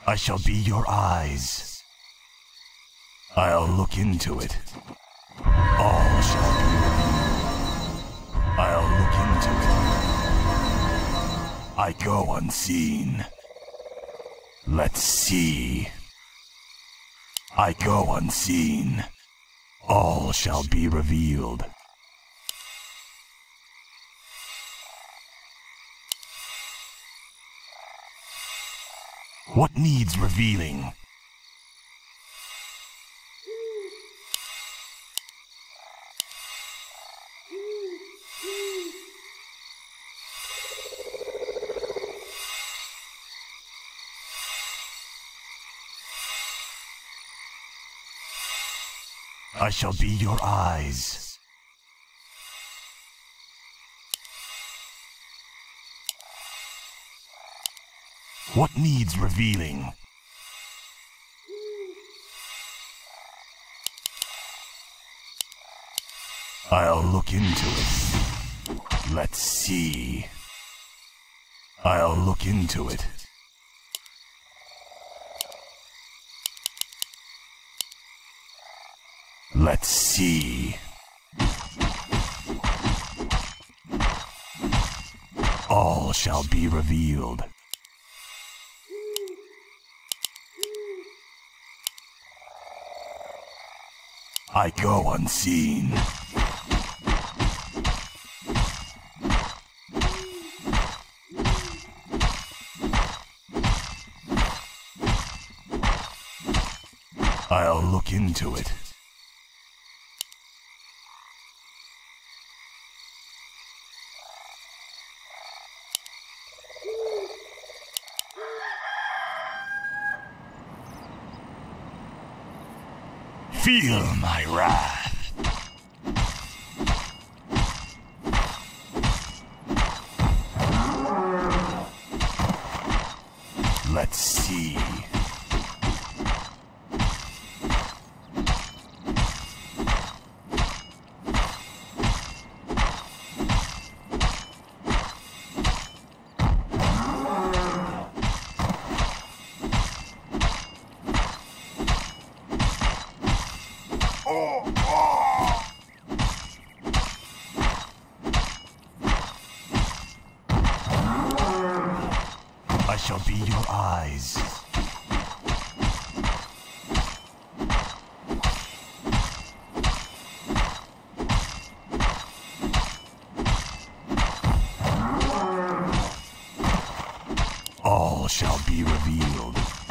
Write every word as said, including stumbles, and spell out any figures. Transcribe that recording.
I shall be your eyes. I'll look into it. All shall be revealed. I'll look into it. I go unseen. Let's see. I go unseen. All shall be revealed. What needs revealing? I shall be your eyes. What needs revealing? I'll look into it. Let's see. I'll look into it. Let's see. All shall be revealed. I go unseen. I'll look into it. Feel my wrath. Let's see. I shall be your eyes. All shall be revealed.